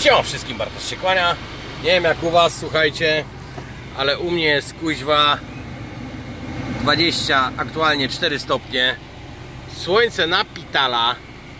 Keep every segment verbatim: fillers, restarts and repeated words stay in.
Siema wszystkim, Bartosz się kłania. Nie wiem jak u was, słuchajcie, ale u mnie jest kuźwa dwadzieścia, aktualnie cztery stopnie. Słońce napitala.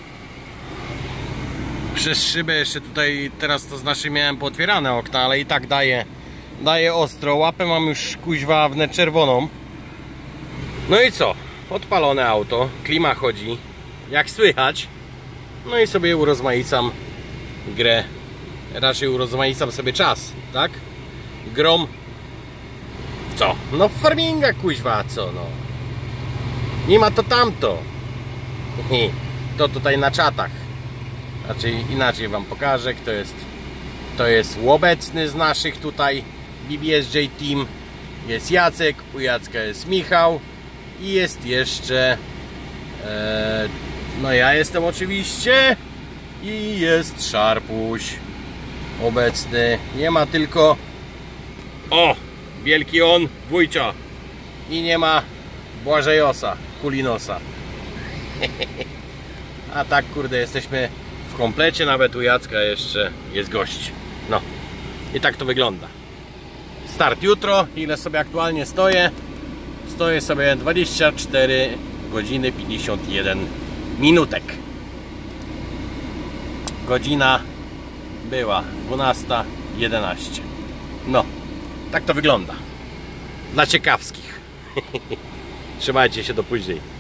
Przez szybę jeszcze tutaj, teraz to znaczy miałem pootwierane okna, ale i tak daje, daje ostro. Łapę mam już kuźwa wnet czerwoną. No i co? Odpalone auto, klima chodzi, jak słychać. No i sobie urozmaicam grę. Raczej urozmaicam sobie czas, tak? Grom. Co? No farminga kuźwa, co no? Nie ma to tamto. To tutaj na czatach. Raczej inaczej wam pokażę, kto jest kto jest obecny z naszych tutaj B B S J Team. Jest Jacek, u Jacka jest Michał i jest jeszcze e, no ja jestem oczywiście i jest Szarpuś obecny. Nie ma tylko o, wielki on, wujcia, i nie ma Błażejosa, Kulinosa. A tak kurde, jesteśmy w komplecie, nawet u Jacka jeszcze jest gość. No i tak to wygląda. Start jutro. Ile sobie aktualnie stoję? Stoję sobie dwadzieścia cztery godziny pięćdziesiąt jeden minutek. Godzina była dwunasta jedenaście. No, tak to wygląda. Dla ciekawskich. Trzymajcie się do później.